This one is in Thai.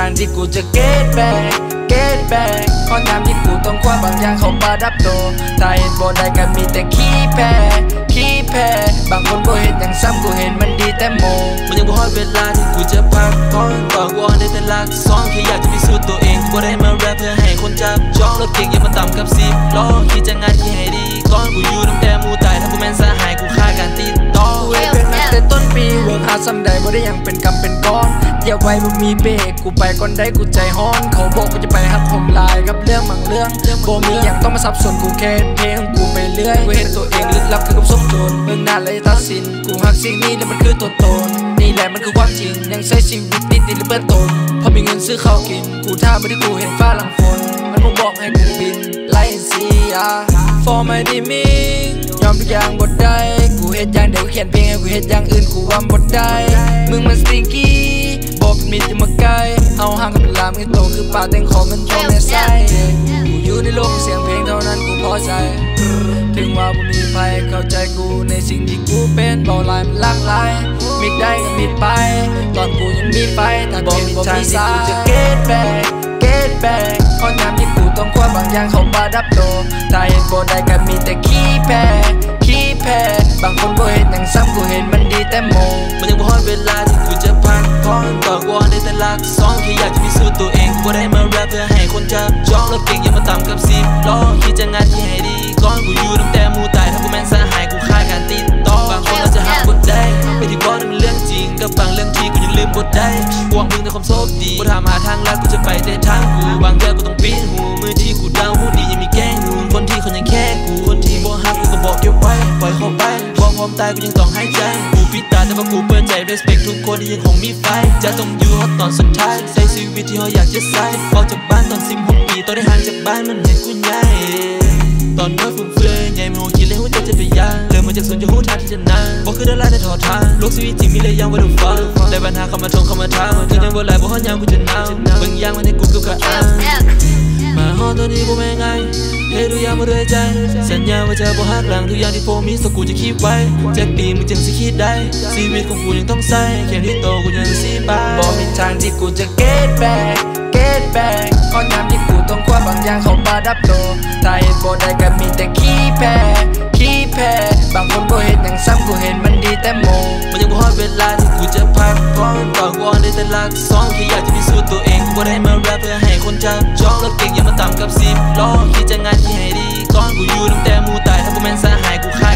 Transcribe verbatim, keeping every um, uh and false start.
างที่กูจะ get back get back เพราะน้ำที่กูต้องคว้าบางอย่างเขาประดับโตถ้าเห็นบ่ได้กันมีแต่ขี้แพ้ขี้แพ้บางคนบ่เห็นอย่างซ้ำกูเห็นมันดีแต่โมมันยังบ่ฮอดเวลาที่กูจะพักผ่อนก่อนกูอ่อนได้แต่ลักซองแค่อยากจะพิสูจน์ตัวเองกูบ่ได้มาแรปเพื่อให้คนจับจ้องรถเก่งอย่ามาต่ำกับสิบล้อคิดจะงานที่ให้ดีก่อนกูอยู่ตั้งแต่มูตายถ้ากูแม่นสหายกูฆ่าการติดต่อกูเองเป็นนักแต่ต้นปีเวิร์กหาซ้ำใดบ่ได้ยังเป็นกำเป็นก้อนเดี๋ยวไว้บ่มีเบรกกูไปก่อนได้กูใจฮ้อนเขาบอกกูจะไปหักผมลายกับเรื่องบางเรื่องบ่มีอย่างต้องมาสับสนกูแค่เพลงกูไปเรื่อยกูเห็นตัวเองลึกลับคือกับสมโจรเมืองหน้าเลยตัดสินกูหักสิ่งนี้แล้วมันคือตัวตนนี่แหละมันคือความจริงยังใช้ชีวิตติดติดหรือเปื้อนตนพอมีเงินซื้อข้าวกินกูท่าไม่ได้กูเห็นฟ้าหลังฝนมันคงบอกให้กูบินไล่เสีย for my dreaming ยอมทุกอย่างบดได้กูเฮ็ดอย่างเดียวเขียนเพลงให้กูเฮ็ดอย่างอื่นกูว่าบดได้มึงมันสติงกี้บอกเป็นมิตรจะมาใกล้เอาห่างกับลามกันโตคือป่าแตงขอมันพ่อแม่ไส้กูอยู่ในโลกเสียงเพลงเท่านั้นกูพอใจถึงว่าบ่มีใครเข้าใจกูในสิ่งที่กูเป็นเบาลายมันหลากหลายมิดได้ก็มิดไปตอนกูยังมีไฟถ้าบอกมีทางที่กูจะ get back get back เพราะน้ำที่กูต้องคว้าบางอย่างเขาประดับโตถ้าเห็นบ่ได้ก็มีแต่ขี้แพ้ขี้แพ้บางคนบ่เห็นอย่างซ้ำกูเห็นมันดีแต่โมมันยังบ่ฮอดเวลาที่กูจะพักผ่อนก่อนกูอ่อนได้แต่ลักซองแค่อยากจะพิสูจน์ตัวเองกูบ่ได้มาแรปเพื่อให้คนจับจ้องรถเก่งอย่ามาต่ำกับสิบล้อคิดจะงานที่ให้ดีก่อนกูอยู่ตั้งแต่มูตายถ้ากูแม่นสหายกูฆ่าการติดต่อบางคนอาจจะหาบทได้ไม่ที่บอกนั่นเป็นเรื่องจริงกับบางเรื่องที่กูยังลืมบทได้หวังมึงในความโชคดีกูถามหาทางลัดกูจะไปแต่ทางกูบางเรื่องกูต้องปีนหูมือที่กูดาวหูดียังมีแก้งนูนคนที่เขายังแค่กูคนที่บ่ฮักกูก็บอกเก็บไว้ปล่อยเขาไปบอกพร้อมตายกูยังต้องหายใจกูปิดตาแต่ว่ากูเปิดใจ respect ทุกคนที่ยังคงมีไฟจะต้องอยู่ฮอตตอนสุดท้ายใช้ชีวิตที่เขาอยากจะใส่ออกจากบ้านตอนสิบหกปีตอนได้ห่างจากบ้านมันเห็นกูใหญ่ตอนน้อยฟุ้งเฟือยใหญ่ไม่หัวคิดเลยหัวใจจะไปยาเริ่มมาจากศูนย์จะหูทางที่จะนานบอกคือดาราในถอดทางโลกชีวิตจริงมีเลยยังว่าดูฟ้าได้ปัญหาเข้ามาทงเข้ามาถามถึงยังบ่ไหลบ่ฮอดยามกูจะหนาวบางอย่างมันให้กูเกือบขาดมาฮอดตอนนี้บ่แม่งไงเฮ้ยดูอย่างมาด้วยใจสัญญาว่าจะบ่หักหลังทุกอย่างที่โฟมีสกูจะคีบไว้จากปีมึงจึงสิคิดได้ชีวิตของกูยังต้องใส่แค่ที่โตกูยังสิไปบอกมีทางที่กูจะ get back get back เพราะน้ำที่กูต้องคว้าบางอย่างเขาประดับโตถ้าเห็นบ่ได้ก็มีแต่ขี้แพ้ขี้แพ้บางคนบ่เห็นอย่างซ้ำกูเห็นมันดีแต่โมมันยังบ่ฮอดเวลาที่กูจะพักผ่อนก่อนกูอ่อนได้แต่ลักซองแค่อยากจะพิสูจน์ตัวเองกูบ่ได้มาแรปเพื่อให้คนจับจ้องรถเก่งอย่ามาต่ำกับสิบล้อคิดจะงานที่ให้ดีก่อนกูอยู่ตั้งแต่มูตายถ้ากูแม่นสหายกูฆ่า